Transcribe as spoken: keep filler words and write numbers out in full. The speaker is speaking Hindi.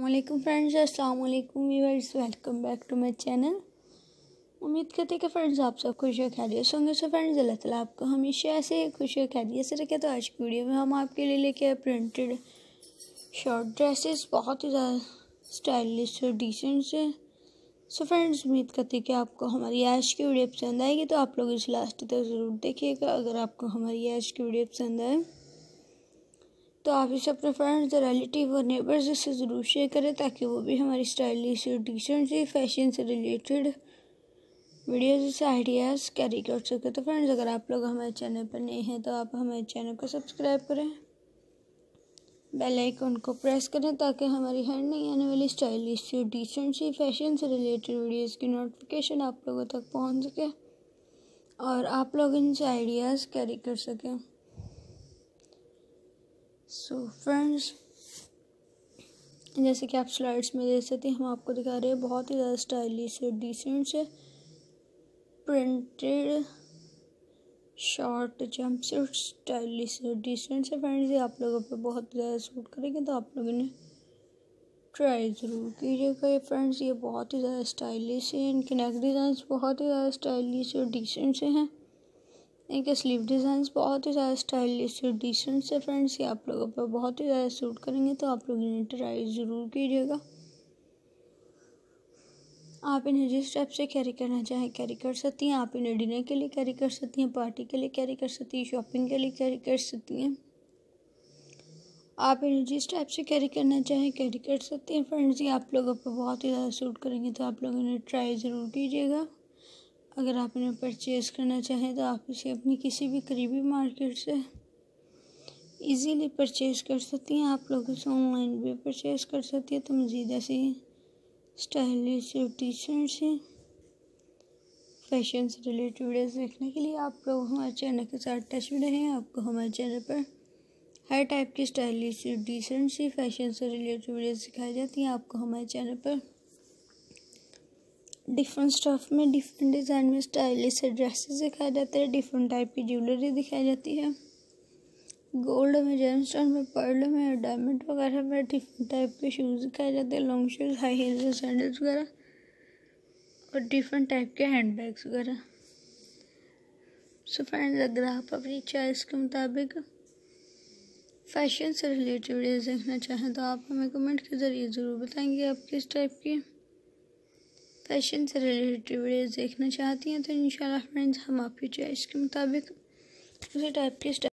वालेकुम फ्रेंड्स, अस्सलाम वालेकुम viewers, welcome back to my channel. उम्मीद करते हैं कि फ्रेंड्स आप सब खुश और खैरियत होंगे। सो फ्रेंड्स, अल्लाह ताला आपको हमेशा ऐसे खुश और खैरियत से रखे। तो आज की वीडियो में हम आपके लिए लेके आए प्रिंटेड शॉर्ट ड्रेसेस, बहुत ही ज़्यादा स्टाइलिश और डिसेंट से। सो फ्रेंड्स, उम्मीद करते हैं कि आपको हमारी आज की वीडियो पसंद आएगी, तो आप लोग इस लास्ट तक ज़रूर देखिएगा। अगर आपको हमारी आज की वीडियो पसंद आए तो आप इसे अपने फ्रेंड्स, रिलेटिव और नेबर्स से ज़रूर शेयर करें, ताकि वो भी हमारी स्टाइलिश और डिसेंट सी फैशन से रिलेटेड वीडियोज़ से आइडियाज़ कैरी कर सके। तो फ्रेंड्स, अगर आप लोग हमारे चैनल पर नए हैं तो आप हमारे चैनल को सब्सक्राइब करें, बेल आइकन को प्रेस करें, ताकि हमारी हर नई आने वाली स्टाइलिश और डिसेंट सी फैशन से रिलेटेड वीडियोज़ की नोटिफिकेशन आप लोगों तक पहुँच सके और आप लोग इनसे आइडियाज़ कैरी कर सकें। सो so, फ्रेंड्स, जैसे कि आप स्लाइड्स में देख सकते हैं, हम आपको दिखा रहे हैं बहुत ही ज़्यादा स्टाइलिश और डिसेंट से प्रिंटेड शॉर्ट जंपसूट, स्टाइलिश और डिसेंट से। फ्रेंड्स, ये आप लोगों पे बहुत ज़्यादा सूट करेंगे, तो आप लोगों ने ट्राई ज़रूर कीजिएगा। ये फ्रेंड्स, ये बहुत ही ज़्यादा स्टाइलिश है। इनके नेक डिज़ाइन बहुत ही ज़्यादा स्टाइलिश और डिसेंट से हैं। इनके स्लीव डिज़ाइंस बहुत ही ज़्यादा स्टाइलिश और डिसेंट से। फ्रेंड्स, ये आप लोगों पर बहुत ही ज़्यादा सूट करेंगे, तो आप लोग इन्हें ट्राई ज़रूर कीजिएगा। आप इन्हें जिस टाइप से कैरी करना चाहें कैरी कर सकती हैं। आप इन्हें डिनर के लिए कैरी कर सकती हैं, पार्टी के लिए कैरी कर सकती हैं, शॉपिंग के लिए कैरी कर सकती हैं। आप इन्हें जिस टाइप से कैरी करना चाहें कैरी कर सकती हैं। फ्रेंड्स, ये आप लोगों पर बहुत ही ज़्यादा सूट करेंगे, तो आप लोग इन्हें ट्राई ज़रूर कीजिएगा। अगर आप इन्हें परचेज़ करना चाहें तो आप इसे अपनी किसी भी करीबी मार्केट से इजीली परचेज़ कर सकती हैं। आप लोग इसे ऑनलाइन भी परचेज़ कर सकती हैं। तो मज़ीद ऐसे स्टाइलिश और डिसेंट से फैशन से रिलेटेड वीडियोस देखने के लिए आप लोग हमारे चैनल के साथ टच में रहें। आपको हमारे चैनल पर हर टाइप की स्टाइलिश और डिसेंट सी फैशन से रिलेटेड वीडियोस दिखाई जाती हैं। आपको हमारे चैनल पर डिफरेंट स्टफ में, डिफरेंट डिज़ाइन में स्टाइलिश ड्रेसेस दिखाए जाते हैं। डिफरेंट टाइप की ज्वेलरी दिखाई जाती है, गोल्ड में, जेमस्टोन में, पर्ल में, डायमंड वगैरह में। डिफरेंट टाइप के शूज़ दिखाए जाते हैं, long shoes, high heels, sandals वगैरह, और डिफरेंट टाइप के हैंड बैग्स वगैरह। सो फ्रेंड्स, अगर आप अपनी चॉइस के मुताबिक फैशन से रिलेटेड वीडियोस देखना चाहें तो आप हमें कमेंट के ज़रिए ज़रूर बताएंगे आप किस टाइप की फैशन से रिलेटेड वीडियोस देखना चाहती हैं। तो इंशाल्लाह फ्रेंड्स, हम आपकी चॉइस के मुताबिक उसी टाइप की